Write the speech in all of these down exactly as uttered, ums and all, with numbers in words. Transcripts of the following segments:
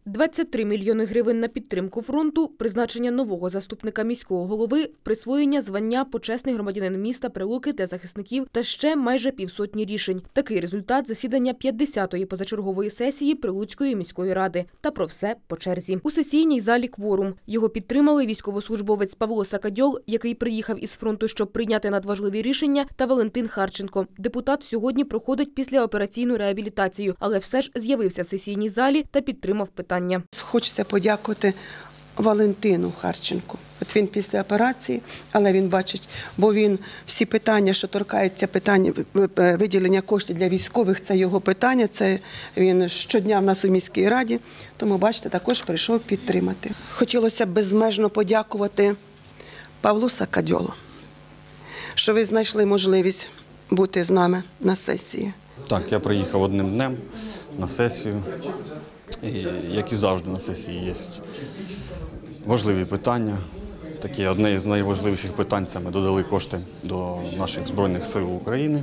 двадцять три мільйони гривень на підтримку фронту, призначення нового заступника міського голови, присвоєння звання «Почесний громадянин міста Прилуки» для захисників та ще майже півсотні рішень. Такий результат засідання п'ятдесятої позачергової сесії Прилуцької міської ради. Та про все по черзі. У сесійній залі кворум. Його підтримали військовослужбовець Павло Сакадьол, який приїхав із фронту, щоб прийняти надважливі рішення, та Валентин Харченко. Депутат сьогодні проходить післяопераційну реабілітацію, але все ж з'явився в сесійній залі та підтримав питання. Хочеться подякувати Валентину Харченку. От він після операції, але він бачить, бо він всі питання, що торкаються питання виділення коштів для військових, це його питання, це він щодня в нас у міській раді, тому, бачите, також прийшов підтримати. Хотілося б безмежно подякувати Павлу Сакадьолу, що ви знайшли можливість бути з нами на сесії. Так, я приїхав одним днем на сесію. І, як і завжди на сесії, є важливі питання. Таке одне із найважливіших питань – це ми додали кошти до наших Збройних сил України.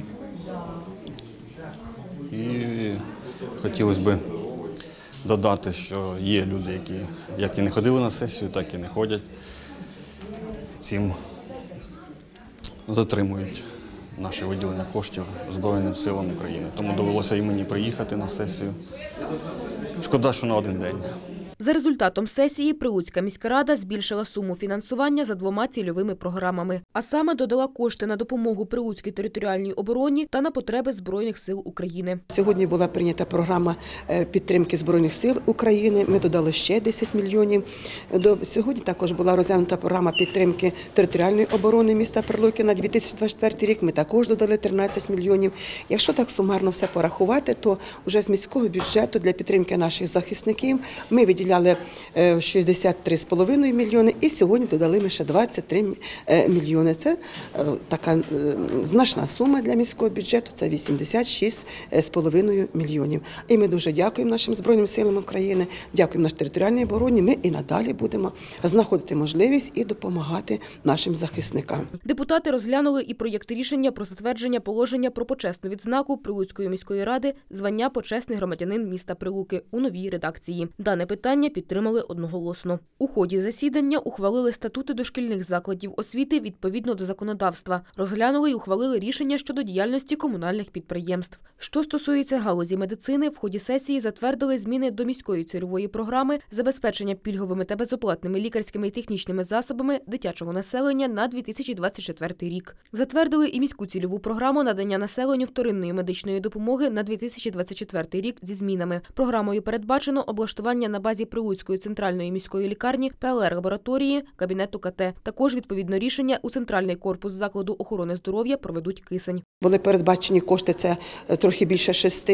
І хотілося б додати, що є люди, які як і не ходили на сесію, так і не ходять. Цим затримують наше виділення коштів Збройним силам України. Тому довелося і мені приїхати на сесію. Шкода, що на один день. За результатом сесії Прилуцька міська рада збільшила суму фінансування за двома цільовими програмами. А саме додала кошти на допомогу Прилуцькій територіальній обороні та на потреби Збройних сил України. Сьогодні була прийнята програма підтримки Збройних сил України. Ми додали ще десять мільйонів. Сьогодні також була розглянута програма підтримки територіальної оборони міста Прилуки на дві тисячі двадцять четвертий рік. Ми також додали тринадцять мільйонів. Якщо так сумарно все порахувати, то вже з міського бюджету для підтримки наших захисників ми виділяли Виділяли шістдесят три з половиною мільйони і сьогодні додали ми ще двадцять три мільйони. Це така значна сума для міського бюджету, це вісімдесят шість з половиною мільйонів. І ми дуже дякуємо нашим Збройним силам України, дякуємо нашій територіальній обороні. Ми і надалі будемо знаходити можливість і допомагати нашим захисникам. Депутати розглянули і проєкти рішення про затвердження положення про почесну відзнаку Прилуцької міської ради звання «Почесний громадянин міста Прилуки» у новій редакції. Дане питання підтримали одноголосно. У ході засідання ухвалили статути дошкільних закладів освіти відповідно до законодавства. Розглянули й ухвалили рішення щодо діяльності комунальних підприємств. Що стосується галузі медицини, в ході сесії затвердили зміни до міської цільової програми забезпечення пільговими та безоплатними лікарськими і технічними засобами дитячого населення на дві тисячі двадцять четвертий рік. Затвердили і міську цільову програму надання населенню вторинної медичної допомоги на дві тисячі двадцять четвертий рік зі змінами. Програмою передбачено облаштування на базі Прилуцької центральної міської лікарні ПЛР-лабораторії, кабінету КТ. Також, відповідно рішення, у центральний корпус закладу охорони здоров'я проведуть кисень. Були передбачені кошти, це трохи більше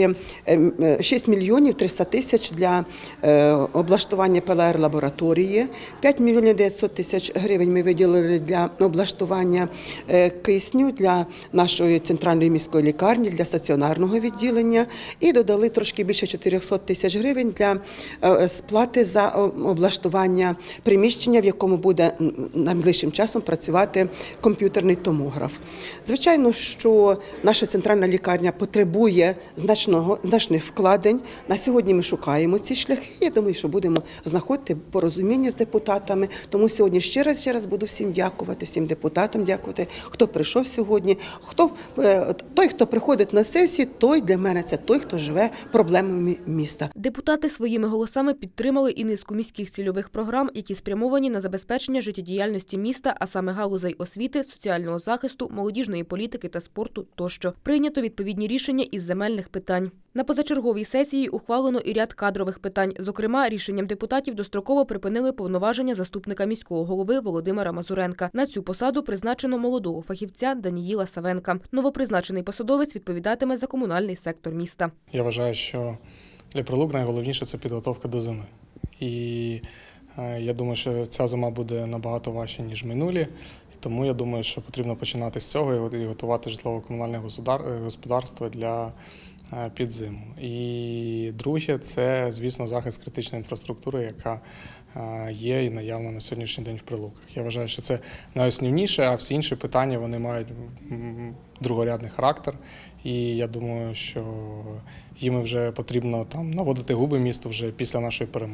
шість мільйонів триста тисяч для облаштування ПЛР-лабораторії, п'ять мільйонів дев'ятсот тисяч гривень ми виділили для облаштування кисню для нашої центральної міської лікарні, для стаціонарного відділення і додали трошки більше чотириста тисяч гривень для сплати за облаштування приміщення, в якому буде найближчим часом працювати комп'ютерний томограф. Звичайно, що наша центральна лікарня потребує значного, значних вкладень. На сьогодні ми шукаємо ці шляхи. Я думаю, що будемо знаходити порозуміння з депутатами. Тому сьогодні ще раз, ще раз буду всім дякувати, всім депутатам дякувати, хто прийшов сьогодні. Хто, той, хто приходить на сесію, той для мене це той, хто живе проблемами міста. Депутати своїми голосами підтримали і низку міських цільових програм, які спрямовані на забезпечення життєдіяльності міста, а саме галузей освіти, соціального захисту, молодіжної політики та спорту тощо. Прийнято відповідні рішення із земельних питань. На позачерговій сесії ухвалено і ряд кадрових питань. Зокрема, рішенням депутатів достроково припинили повноваження заступника міського голови Володимира Мазуренка. На цю посаду призначено молодого фахівця Даніїла Савенка. Новопризначений посадовець відповідатиме за комунальний сектор міста. Я вважаю, що для Прилук найголовніше – це підготовка до зими. І я думаю, що ця зима буде набагато важча, ніж минулі. Тому я думаю, що потрібно починати з цього і готувати житлово-комунальне господарство для під зиму. І друге – це, звісно, захист критичної інфраструктури, яка є і наявна на сьогоднішній день в Прилуках. Я вважаю, що це найосновніше, а всі інші питання вони мають другорядний характер. І я думаю, що їм вже потрібно там наводити губи місту вже після нашої перемоги.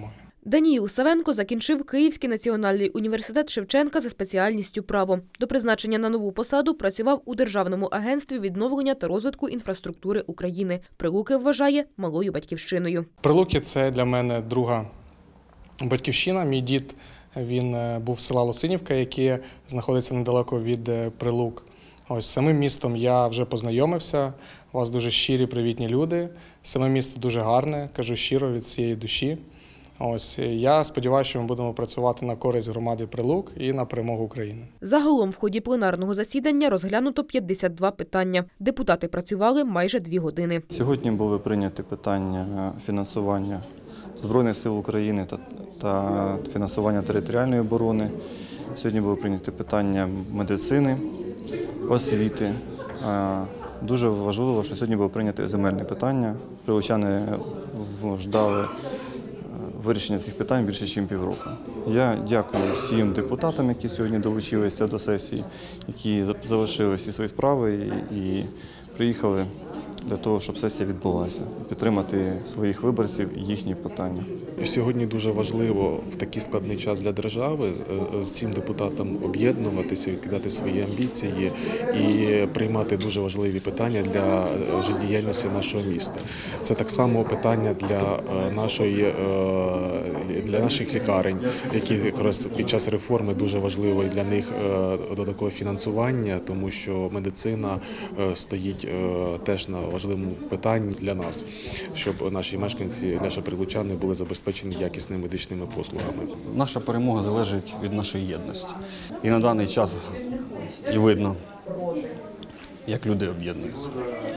Даніїл Савенко закінчив Київський національний університет Шевченка за спеціальністю право. До призначення на нову посаду працював у Державному агентстві відновлення та розвитку інфраструктури України. Прилуки вважає малою батьківщиною. Прилуки – це для мене друга батьківщина. Мій дід, він був з села Лосинівка, яке знаходиться недалеко від Прилук. Ось з самим містом я вже познайомився. У вас дуже щирі, привітні люди. Саме місто дуже гарне, кажу щиро, від всієї душі. Ось я сподіваюся, що ми будемо працювати на користь громади Прилук і на перемогу України. Загалом в ході пленарного засідання розглянуто п'ятдесят два питання. Депутати працювали майже дві години. Сьогодні були прийняті питання фінансування Збройних сил України та, та фінансування територіальної оборони. Сьогодні були прийняті питання медицини, освіти. Дуже важливо, що сьогодні було прийнято земельне питання. Прилучани ждали вирішення цих питань більше, ніж півроку. Я дякую всім депутатам, які сьогодні долучилися до сесії, які залишили всі свої справи і, і приїхали для того, щоб сесія відбулася, підтримати своїх виборців і їхні питання. Сьогодні дуже важливо в такий складний час для держави всім депутатам об'єднуватися, відкидати свої амбіції і приймати дуже важливі питання для життєдіяльності нашого міста. Це так само питання для нашої, для наших лікарень, які якраз під час реформи дуже важливо і для них додаткове фінансування, тому що медицина стоїть теж на важливому питанні для нас, щоб наші мешканці, наші прилучани були забезпечені якісними медичними послугами. Наша перемога залежить від нашої єдності. І на даний час і видно, як люди об'єднуються.